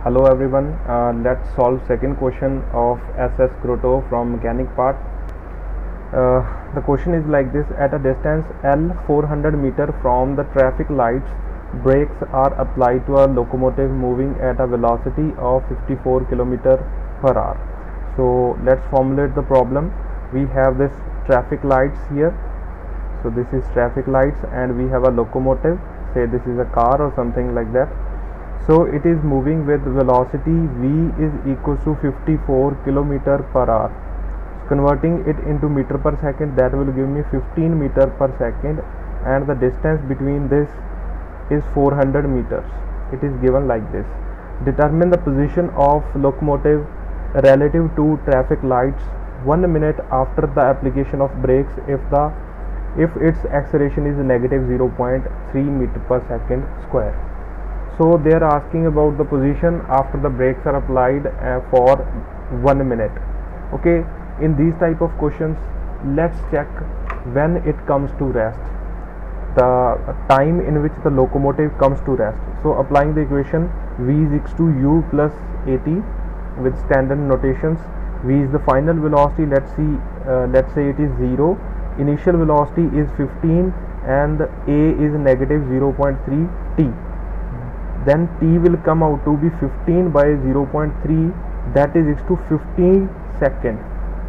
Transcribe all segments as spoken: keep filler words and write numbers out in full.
Hello everyone, uh, let's solve second question of S S Grotto from mechanic part. Uh, the question is like this: at a distance L four hundred meter from the traffic lights, brakes are applied to a locomotive moving at a velocity of fifty-four kilometers per hour. So let's formulate the problem. We have this traffic lights here. So this is traffic lights and we have a locomotive, say this is a car or something like that. So it is moving with velocity v is equals to fifty-four kilometers per hour. So converting it into meter per second, that will give me fifteen meters per second, and the distance between this is four hundred meters. It is given like this. Determine the position of locomotive relative to traffic lights one minute after the application of brakes if the if its acceleration is negative zero point three meter per second square. So they are asking about the position after the brakes are applied uh, for one minute. Okay, in these type of questions, let's check when it comes to rest, the time in which the locomotive comes to rest. So applying the equation, v is equals to u plus at with standard notations. V is the final velocity. Let's see, uh, let's say it is zero. Initial velocity is fifteen and a is negative zero point three t. Then t will come out to be fifteen by zero point three, that is equal to fifteen seconds.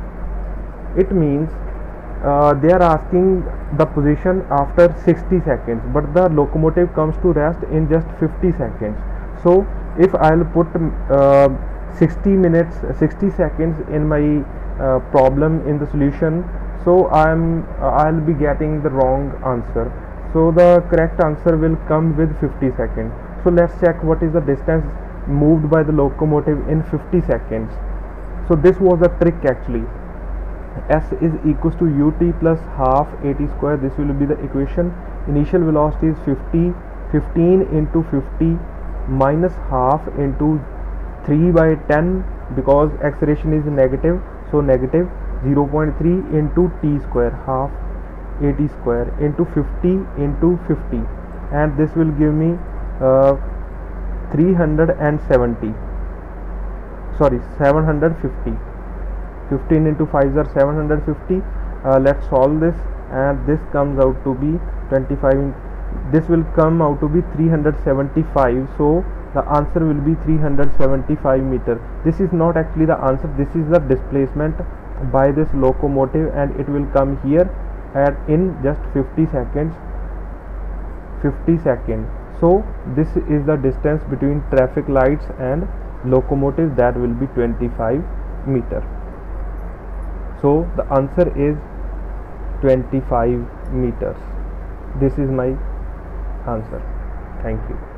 It means uh, they are asking the position after sixty seconds, but the locomotive comes to rest in just fifty seconds. So if I'll put uh, sixty minutes sixty seconds in my uh, problem in the solution, so I'm uh, I'll be getting the wrong answer. So the correct answer will come with fifty seconds. So let's check what is the distance moved by the locomotive in fifty seconds. So this was the trick actually. S is equals to ut plus half at square. This will be the equation. Initial velocity is fifty, fifteen into fifty minus half into three by ten, because acceleration is negative, so negative zero point three into t square, half at square into fifty into fifty, and this will give me uh, three hundred seventy, sorry seven hundred fifty. fifteen into five are seven hundred fifty. Uh, let's solve this, and this comes out to be twenty-five. This will come out to be three hundred seventy-five. So the answer will be three hundred seventy-five meter. This is not actually the answer. This is the displacement by this locomotive, and it will come here at in just fifty seconds. fifty seconds. So this is the distance between traffic lights and locomotive, that will be twenty-five meter. So the answer is twenty-five meters. This is my answer. Thank you.